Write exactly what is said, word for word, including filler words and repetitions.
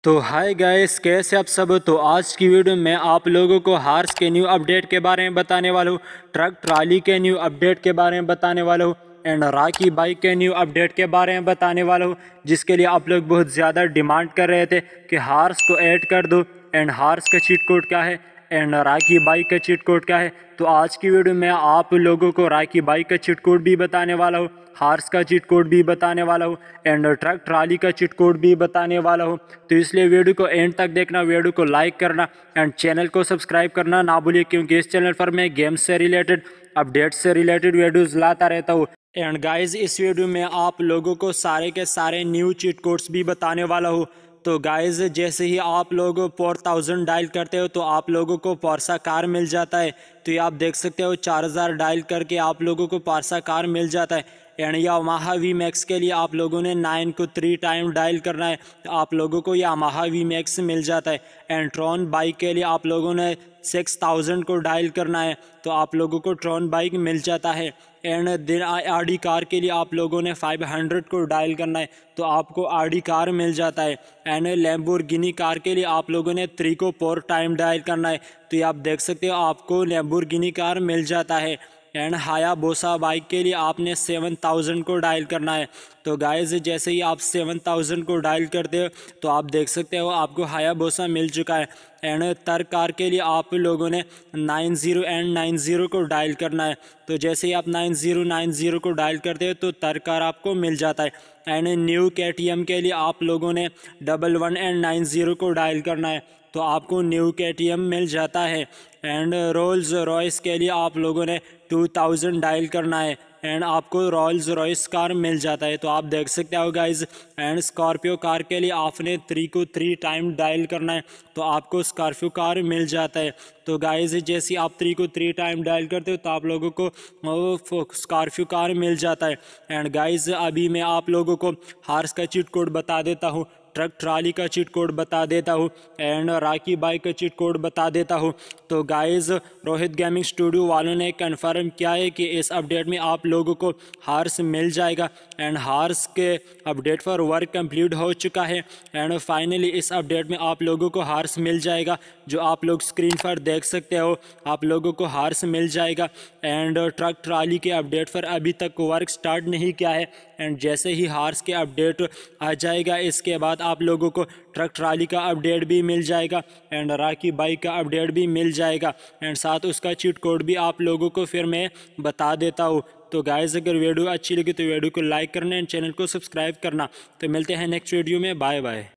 तो hi guys, कैसे आप सब। तो आज की वीडियो में आप लोगों को हार्स के न्यू अपडेट के बारे में बताने वाला हूँ, ट्रक ट्राली के न्यू अपडेट के बारे में बताने वाला हूँ एंड राकी बाइक के न्यू अपडेट के बारे में बताने वाला हूँ, जिसके लिए आप लोग बहुत ज़्यादा डिमांड कर रहे थे कि हार्स को ऐड कर दो एंड हार्स का चीट कोड क्या है एंड राकी बाइक का चीट कोड क्या है। तो आज की वीडियो में आप लोगों को राकी बाइक का चीट कोड भी बताने वाला हूँ, हार्स का चीट कोड भी बताने वाला हूँ एंड ट्रक ट्राली का चीट कोड भी बताने वाला हूँ। तो इसलिए वीडियो को एंड तक देखना, वीडियो को लाइक करना एंड चैनल को सब्सक्राइब करना ना भूलिए, क्योंकि इस चैनल पर मैं गेम्स से रिलेटेड, अपडेट्स से रिलेटेड वीडियोस लाता रहता हूँ। एंड गाइस, इस वीडियो में आप लोगों को सारे के सारे न्यू चीट कोड्स भी बताने वाला हूँ। तो गाइस, जैसे ही आप लोग फोर थाउजेंड डायल करते हो तो आप लोगों को पारसा कार मिल जाता है। तो ये आप देख सकते हो, चार हज़ार डायल करके आप लोगों को पारसा कार मिल जाता है। एंड यामाहा वी मैक्स के लिए आप लोगों ने नाइन को थ्री टाइम डायल करना है तो आप लोगों को यामाहा वी मैक्स मिल जाता है। एंड ट्रॉन बाइक के लिए आप लोगों ने सिक्स थाउजेंड को डायल करना है तो आप लोगों को ट्रॉन बाइक मिल जाता है। एंड दिन आरडी कार के लिए आप लोगों ने फाइव हंड्रेड को डायल करना है तो आपको आरडी कार मिल जाता है। एंड लैम्बोर्गिनी कार के लिए आप लोगों ने थ्री को फोर टाइम डायल करना है तो ये आप देख सकते हो, आपको लैम्बोर्गिनी कार मिल जाता है। एंड हायाबुसा बाइक के लिए आपने सेवन थाउजेंड को डायल करना है। तो गाइस, जैसे ही आप सेवन थाउजेंड को डायल करते हो तो आप देख सकते हो आपको हायाबुसा मिल चुका है। एंड तर कार के लिए आप लोगों ने nine zero and nine zero को डायल करना है तो जैसे ही आप नाइन ज़ीरो नाइन ज़ीरो को डायल करते हो तो तर कार आपको मिल जाता है। एंड न्यू केटीएम के लिए आप लोगों ने double one and nine zero को डायल करना है तो आपको न्यू केटीएम मिल जाता है। एंड रोल्स रॉयस के लिए आप लोगों ने टू थाउजेंड डायल करना है एंड आपको रोल्स रॉयस कार मिल जाता है तो आप देख सकते हो गाइज। एंड स्कॉर्पियो कार के लिए आपने थ्री को थ्री टाइम डायल करना है तो आपको स्कॉर्पियो कार मिल जाता है। तो गाइज, जैसे आप थ्री को थ्री टाइम डायल करते हो तो आप लोगों को स्कॉर्पियो कार मिल जाता है। एंड गाइज, अभी मैं आप लोगों को हार्स का चीट कोड बता देता हूँ, ट्रक ट्राली का चीट कोड बता देता हूँ एंड राकी बाइक का चीट कोड बता देता हूँ। तो गाइज़, रोहित गेमिंग स्टूडियो वालों ने कंफर्म किया है कि इस अपडेट में आप लोगों को हार्स मिल जाएगा एंड हार्स के अपडेट पर वर्क कंप्लीट हो चुका है। एंड फाइनली इस अपडेट में आप लोगों को हार्स मिल जाएगा, जो आप लोग स्क्रीन पर देख सकते हो, आप लोगों को हार्स मिल जाएगा। एंड ट्रक ट्राली के अपडेट पर अभी तक वर्क स्टार्ट नहीं किया है एंड जैसे ही हार्स के अपडेट आ जाएगा इसके बाद आप लोगों को ट्रक ट्राली का अपडेट भी मिल जाएगा एंड राकी बाइक का अपडेट भी मिल जाएगा एंड साथ उसका चीट कोड भी आप लोगों को फिर मैं बता देता हूँ। तो गाइस, अगर वीडियो अच्छी लगी तो वीडियो को लाइक करना एंड चैनल को सब्सक्राइब करना। तो मिलते हैं नेक्स्ट वीडियो में, बाय बाय।